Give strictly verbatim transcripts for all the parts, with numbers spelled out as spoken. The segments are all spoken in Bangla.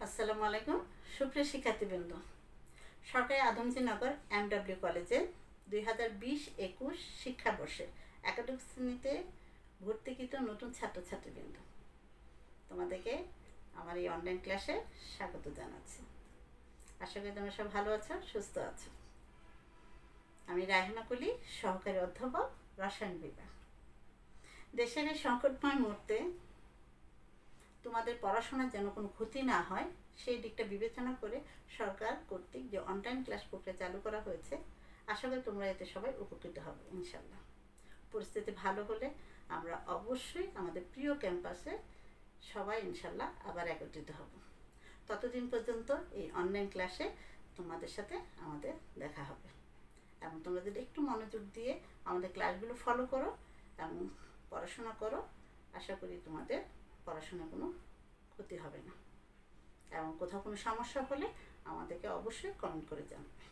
আসসালামু আলাইকুম সুপ্রিয় শিক্ষার্থীবৃন্দ, সরকারি আদমজীনগর এমডব্লিউ কলেজে দুই হাজার বিশ একুশ শিক্ষাবর্ষে একাদশ শ্রেণীতে ভর্তিকৃত নতুন ছাত্রছাত্রীবৃন্দ, তোমাদেরকে আমার এই অনলাইন ক্লাসে স্বাগত জানাচ্ছি। আশা করি তোমরা সব ভালো আছো, সুস্থ আছো। আমি রায়হানা কলি, সহকারী অধ্যাপক, রসায়ন বিভাগ। দেশের এই সংকটময় মুহূর্তে তোমাদের পড়াশোনার যেন কোনো ক্ষতি না হয় সেই দিকটা বিবেচনা করে সরকার কর্তৃক যে অনলাইন ক্লাস প্রক্রিয়া চালু করা হয়েছে, আশা করি তোমরা এতে সবাই উপকৃত হবে ইনশাল্লাহ। পরিস্থিতি ভালো হলে আমরা অবশ্যই আমাদের প্রিয় ক্যাম্পাসে সবাই ইনশাল্লাহ আবার একত্রিত হব। ততদিন পর্যন্ত এই অনলাইন ক্লাসে তোমাদের সাথে আমাদের দেখা হবে এবং তোমরা যদি একটু মনোযোগ দিয়ে আমাদের ক্লাসগুলো ফলো করো এবং পড়াশোনা করো, আশা করি তোমাদের পড়াশোনার কোনো ক্ষতি হবে না এবং কোথাও কোনো সমস্যা হলে আমাদেরকে অবশ্যই কমেন্ট করে জানাবে।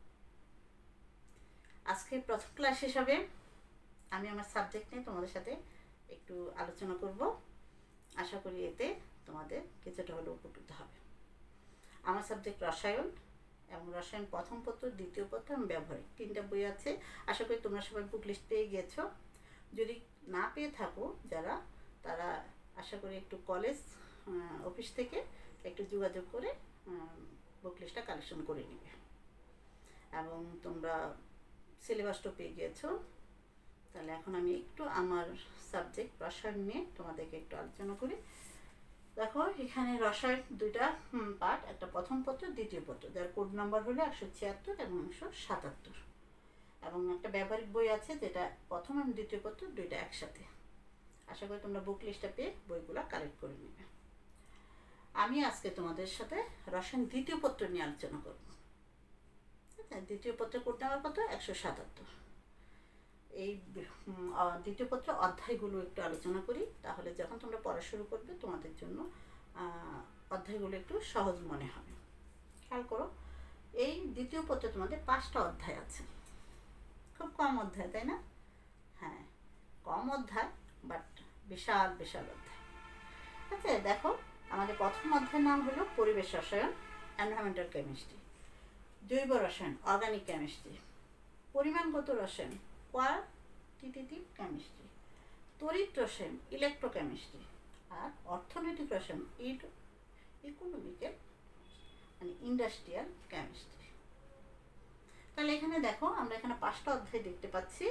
আজকে প্রথম ক্লাস হিসাবে আমি আমার সাবজেক্ট নিয়ে তোমাদের সাথে একটু আলোচনা করব। আশা করি এতে তোমাদের কিছুটা হলেও উপকৃত হবে। আমার সাবজেক্ট রসায়ন এবং রসায়ন প্রথম পত্র, দ্বিতীয় পত্র এবং ব্যবহারিক তিনটা বই আছে। আশা করি তোমরা সবাই বুক লিস্ট পেয়ে গিয়েছো। যদি না পেয়ে থাকো যারা, তারা আশা করি একটু কলেজ অফিস থেকে একটু যোগাযোগ করে বুক লিস্টটা কালেকশন করে নিবে এবং তোমরা সিলেবাসটা পেয়ে গিয়েছো। তাহলে এখন আমি একটু আমার সাবজেক্ট রসায়ন নিয়ে তোমাদেরকে একটু আলোচনা করি। দেখো, এখানে রসায়ন দুইটা পার্ট, একটা প্রথম পত্র, দ্বিতীয় পত্র, যার কোড নাম্বার হলো একশো ছিয়াত্তর এবং একশো সাতাত্তর, এবং একটা ব্যবহারিক বই আছে যেটা প্রথম এবং দ্বিতীয় পত্র দুইটা একসাথে। আশা করি তোমরা বুক লিস্টটা পেয়ে বইগুলো কালেক্ট করে নেবে। আমি আজকে তোমাদের সাথে রসায়ন দ্বিতীয় পত্র নিয়ে আলোচনা করব। দ্বিতীয় পত্র কোড নাম্বার কত? একশো সাতাত্তর। এই দ্বিতীয় পত্র অধ্যায়গুলো একটু আলোচনা করি, তাহলে যখন তোমরা পড়া শুরু করবে তোমাদের জন্য অধ্যায়গুলো একটু সহজ মনে হবে। খেয়াল করো, এই দ্বিতীয় পত্রে তোমাদের পাঁচটা অধ্যায় আছে। খুব কম অধ্যায়, তাই না? হ্যাঁ, কম অধ্যায়, বাট বিশাল বিশাল অধ্যায়। আচ্ছা, দেখো, আমাদের প্রথম অধ্যায়ের নাম হলো পরিবেশ রসায়ন, এনভায়রনমেন্টাল কেমিস্ট্রি। জৈব রসায়ন, অর্গানিক কেমিস্ট্রি। পরিমাণগত রসায়ন, কোয়ান্টিটেটিভ কেমিস্ট্রি। তড়িৎ রসায়ন, ইলেকট্রোকেমিস্ট্রি। আর অর্থনৈতিক রসায়ন, ইকোনমিক্যাল মানে ইন্ডাস্ট্রিয়াল কেমিস্ট্রি। তাহলে এখানে দেখো, আমরা এখানে পাঁচটা অধ্যায় দেখতে পাচ্ছি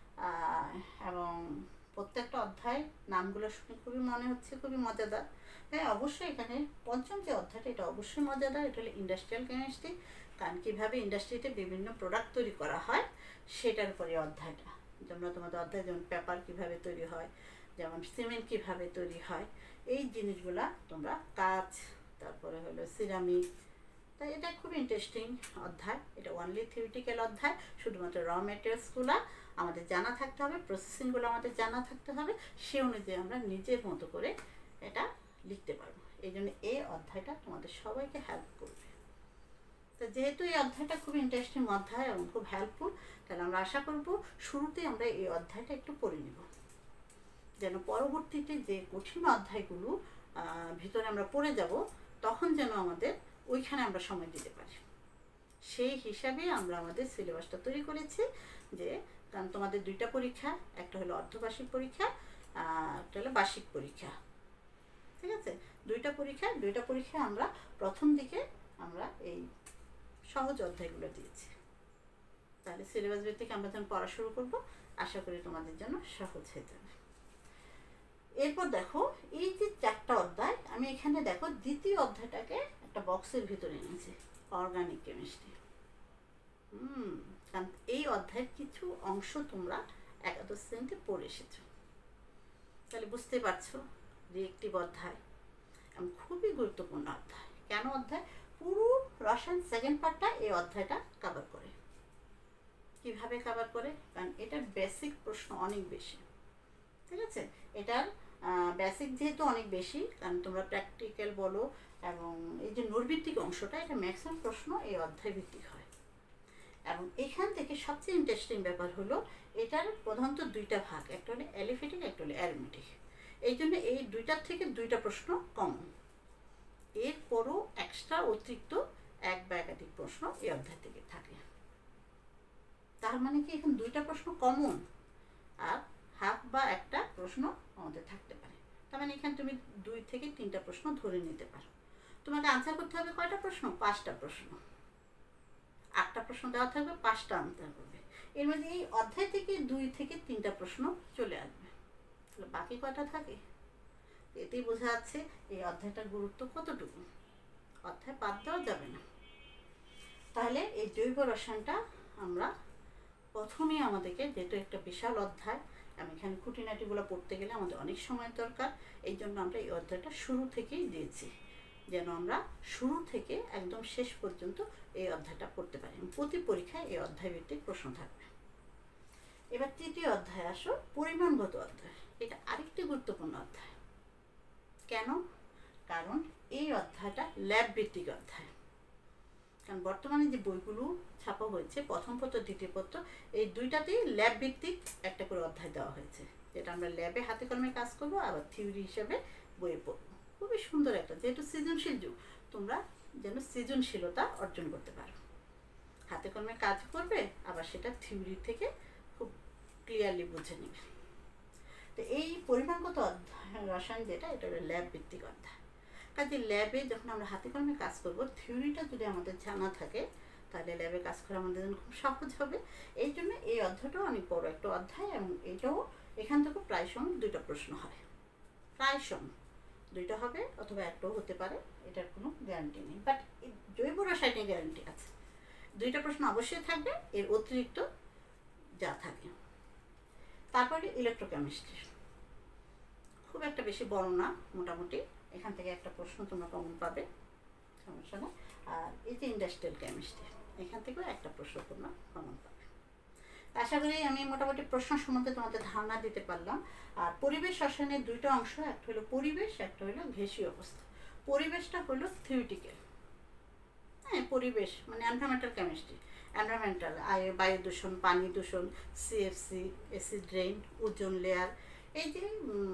এবং প্রত্যেকটা অধ্যায় নামগুলো শুনে খুবই মনে হচ্ছে খুবই মজাদার। হ্যাঁ, অবশ্যই এখানে পঞ্চম যে অধ্যায়টা, এটা অবশ্যই মজাদার। এটা হলো ইন্ডাস্ট্রিয়াল কেমিস্ট্রি, কারণ কীভাবে ইন্ডাস্ট্রিতে বিভিন্ন প্রোডাক্ট তৈরি করা হয় সেটার উপরে অধ্যায়টা। যেমন তোমাদের অধ্যায়, যেমন পেপার কীভাবে তৈরি হয়, যেমন সিমেন্ট কীভাবে তৈরি হয়, এই জিনিসগুলা তোমরা কাঁচ, তারপরে হলো সিরামিক। তাই এটা খুব ইন্টারেস্টিং অধ্যায়। এটা অনলি থিওরিটিক্যাল অধ্যায়, শুধুমাত্র র মেটেরিয়ালসগুলো আমাদের জানা থাকতে হবে, প্রসেসিংগুলো আমাদের জানা থাকতে হবে, সে অনুযায়ী আমরা নিজের মতো করে এটা লিখতে পারবো। এই জন্য এই অধ্যায়টা তোমাদের সবাইকে হেল্প করবে। তো যেহেতু এই অধ্যায়টা খুব ইন্টারেস্টিং অধ্যায় এবং খুব হেল্পফুল, তাহলে আমরা আশা করব শুরুতেই আমরা এই অধ্যায়টা একটু পড়ে নেব, যেন পরবর্তীতে যে কঠিন অধ্যায়গুলো ভিতরে আমরা পড়ে যাব তখন যেন আমাদের ওইখানে আমরা সময় দিতে পারি। সেই হিসাবে আমরা আমাদের সিলেবাসটা তৈরি করেছি। যে কারণ তোমাদের দুইটা পরীক্ষা, একটা হলো অর্ধবার্ষিক পরীক্ষা, একটা হলো বার্ষিক পরীক্ষা। ঠিক আছে, দুইটা পরীক্ষা দুইটা পরীক্ষা আমরা প্রথম দিকে আমরা এই সহজ অধ্যায়গুলো দিয়েছি। তাহলে সিলেবাস ভিত্তিক আমরা যখন পড়া শুরু করবো, আশা করি তোমাদের জন্য সহজ হয়ে যাবে। এরপর দেখো, এই যে চারটা অধ্যায়, আমি এখানে দেখো দ্বিতীয় অধ্যায়টাকে একটা বক্সের ভিতরে এনেছি, অর্গানিক কেমিস্ট্রি। হুম কারণ এই অধ্যায়ের কিছু অংশ তোমরা একাদশ শ্রেণীতে পড়ে এসেছ। তাহলে বুঝতে পারছো রিয়েক্টিভ অধ্যায় এবং খুবই গুরুত্বপূর্ণ অধ্যায়। কেন অধ্যায়? পুরো রসায়ন সেকেন্ড পার্টটা এই অধ্যায়টা কভার করে। কিভাবে কভার করে? কারণ এটার বেসিক প্রশ্ন অনেক বেশি। ঠিক আছে, এটার বেসিক যেহেতু অনেক বেশি, কারণ তোমরা প্র্যাকটিক্যাল বলো এবং এই যে নৈর্ভিত্তিক অংশটা, এটা ম্যাক্সিমাম প্রশ্ন এই অধ্যায় ভিত্তিক হয়। এবং এখান থেকে সবচেয়ে ইন্টারেস্টিং ব্যাপার হলো এটার প্রধানত দুইটা ভাগ, একটা হলো অ্যালিফেটিক, একটা হলো অ্যারোমেটিক। এই জন্য এই দুইটার থেকে দুইটা প্রশ্ন কমন। এরপরও এক্সট্রা অতিরিক্ত এক বা একাধিক প্রশ্ন এই অধ্যায় থেকে থাকে। তার মানে কি এখন দুইটা প্রশ্ন কমন আর হাফ বা একটা প্রশ্ন আমাদের থাকতে পারে। তার মানে এখানে তুমি দুই থেকে তিনটা প্রশ্ন ধরে নিতে পারো। তোমাকে আনসার করতে হবে কয়টা প্রশ্ন? পাঁচটা প্রশ্ন। আটটা প্রশ্ন দেওয়া থাকবে, পাঁচটা আনসার করবে। এর মধ্যে এই অধ্যায় থেকে দুই থেকে তিনটা প্রশ্ন চলে আসবে, তাহলে বাকি কয়টা থাকে? এতেই বোঝা যাচ্ছে এই অধ্যায়টার গুরুত্ব কতটুকু। অধ্যায় বাদ দেওয়া যাবে না। তাহলে এই জৈব রসায়নটা আমরা প্রথমেই আমাদেরকে, যেহেতু একটা বিশাল অধ্যায়, আমি এখানে খুঁটিনাটিগুলো পড়তে গেলে আমাদের অনেক সময় দরকার, এই জন্য আমরা এই অধ্যায়টা শুরু থেকেই দিয়েছি, যেন আমরা শুরু থেকে একদম শেষ পর্যন্ত এই অধ্যায়টা পড়তে পারি। প্রতি পরীক্ষায় এই অধ্যায় ভিত্তিক প্রশ্ন থাকবে। এবার তৃতীয় অধ্যায় আসো, পরিমাণগত অধ্যায়। এটা আরেকটি গুরুত্বপূর্ণ অধ্যায়। কেন? কারণ এই অধ্যায়টা ল্যাব ভিত্তিক অধ্যায়। কারণ বর্তমানে যে বইগুলো ছাপা হয়েছে, প্রথম পত্র দ্বিতীয় পত্র, এই দুইটাতেই ল্যাব ভিত্তিক একটা করে অধ্যায় দেওয়া হয়েছে, যেটা আমরা ল্যাবে হাতে কলমে কাজ করবো, আবার থিওরি হিসেবে বইয়ে পড়বো। খুবই সুন্দর একটা, যেহেতু সৃজনশীল যুগ, তোমরা যেন সৃজনশীলতা অর্জন করতে পারো। হাতে কলমে কাজ করবে, আবার সেটা থিওরি থেকে খুব ক্লিয়ারলি বুঝে নেবে। তো এই পরিমাণগত অধ্যায় রসায়ন যেটা, এটা হলো ল্যাব ভিত্তিক অধ্যায়। কাজে ল্যাবে যখন আমরা হাতে কলমে কাজ করব, থিওরিটা যদি আমাদের জানা থাকে, তাহলে ল্যাবে কাজ করা আমাদের জন্য খুব সহজ হবে। এই জন্য এই অধ্যায়টাও অনেক বড় একটা অধ্যায়, এবং এটাও এখান থেকে প্রায় সময় দুইটা প্রশ্ন হয়। প্রায় সময় দুইটা হবে, অথবা একটাও হতে পারে, এটার কোনো গ্যারান্টি নেই। বাট জৈব রসায়নের গ্যারান্টি আছে, দুইটা প্রশ্ন অবশ্যই থাকবে, এর অতিরিক্ত যা থাকে। তারপরে ইলেকট্রোকেমিস্ট্রি, খুব একটা বেশি বড় না, মোটামুটি এখান থেকে একটা প্রশ্ন তোমরা কমন পাবে, সমস্যা না। আর এই যে ইন্ডাস্ট্রিয়াল কেমিস্ট্রি, এখান থেকেও একটা প্রশ্ন তোমরা কমন পাবে। আশা করি আমি মোটামুটি প্রশ্ন সম্বন্ধে তোমাদের ধারণা দিতে পারলাম। আর পরিবেশ রসায়নের দুইটা অংশ, একটা হলো পরিবেশ, একটা হলো ঘেঁষি অবস্থা। পরিবেশটা হলো থিওরিটিক্যাল, হ্যাঁ, পরিবেশ মানে এনভায়রনমেন্টাল কেমিস্ট্রি, এনভায়রনমেন্টাল, বায়ু দূষণ, পানি দূষণ, CFC, acid rain, ozone layer, এই যে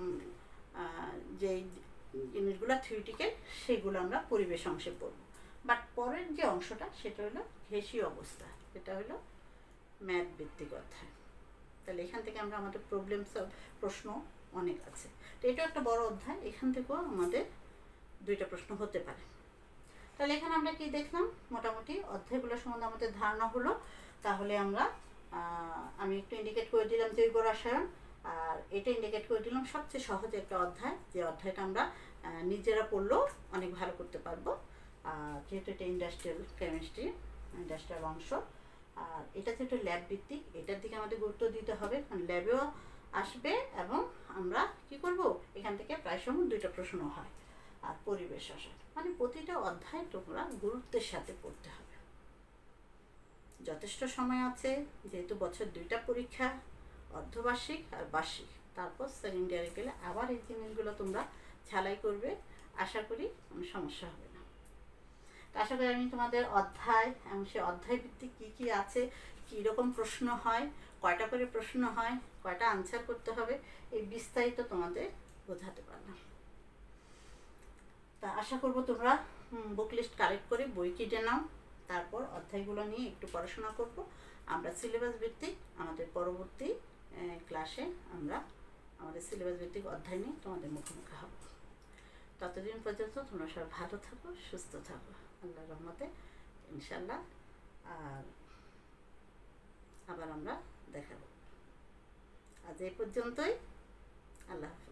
যে জিনিসগুলো থিওরিটিক্যাল, সেগুলো আমরা পরিবেশ অংশে পড়ব। বাট পরের যে অংশটা, সেটা হলো ঘেঁষি অবস্থা, এটা হলো ম্যাথ ভিত্তিক অধ্যায়। তাহলে এখান থেকে আমরা আমাদের প্রবলেম সলভ, প্রশ্ন অনেক আছে। তো এটা একটা বড় অধ্যায়, এখান থেকেও আমাদের দুইটা প্রশ্ন হতে পারে। তাহলে এখানে আমরা কি দেখলাম? মোটামুটি অধ্যায়গুলো সম্বন্ধে আমাদের ধারণা হলো। তাহলে আমরা আমি একটু ইন্ডিকেট করে দিলাম জৈব রসায়ন, আর এটা ইন্ডিকেট করে দিলাম সবচেয়ে সহজ একটা অধ্যায়, যে অধ্যায়টা আমরা নিজেরা পড়লেও অনেক ভালো করতে পারবো। আর যেহেতু এটা ইন্ডাস্ট্রিয়াল কেমিস্ট্রি, ইন্ডাস্ট্রিয়াল অংশ, আর এটা যেহেতু ল্যাব ভিত্তিক, এটার দিকে আমাদের গুরুত্ব দিতে হবে, কারণ ল্যাবেও আসবে, এবং আমরা কি করব, এখান থেকে প্রায় সময় দুইটা প্রশ্ন হয়। আর পরিবেশ রসায়ন মানে প্রতিটা অধ্যায় তোমরা গুরুত্বের সাথে পড়তে হবে। যথেষ্ট সময় আছে, যেহেতু বছর দুইটা পরীক্ষা, অর্ধবার্ষিক আর বার্ষিক, তারপর সেকেন্ড ইয়ারে গেলে আবার এই জিনিসগুলো তোমরা ঝালাই করবে, আশা করি কোনো সমস্যা হবে না। তো আশা করি আমি তোমাদের অধ্যায় এবং সে অধ্যায় ভিত্তিক কী কী আছে, কীরকম প্রশ্ন হয়, কয়টা করে প্রশ্ন হয়, কয়টা আনসার করতে হবে, এই বিস্তারিত তোমাদের বোঝাতে পারলাম। তা আশা করবো তোমরা বুক লিস্ট কালেক্ট করে বই কিনে নাও, তারপর অধ্যায়গুলো নিয়ে একটু পড়াশোনা করব। আমরা সিলেবাস ভিত্তিক আমাদের পরবর্তী ক্লাসে আমরা আমাদের সিলেবাস ভিত্তিক অধ্যায় নিয়ে তোমাদের মুখোমুখি হব। ততদিন পর্যন্ত তোমরা সবাই ভালো থাকো, সুস্থ থাকো, আল্লাহর রহমতে ইনশাল্লাহ। আর আবার আমরা দেখা করব। আজ এই পর্যন্তই, আল্লাহ হাফেজ।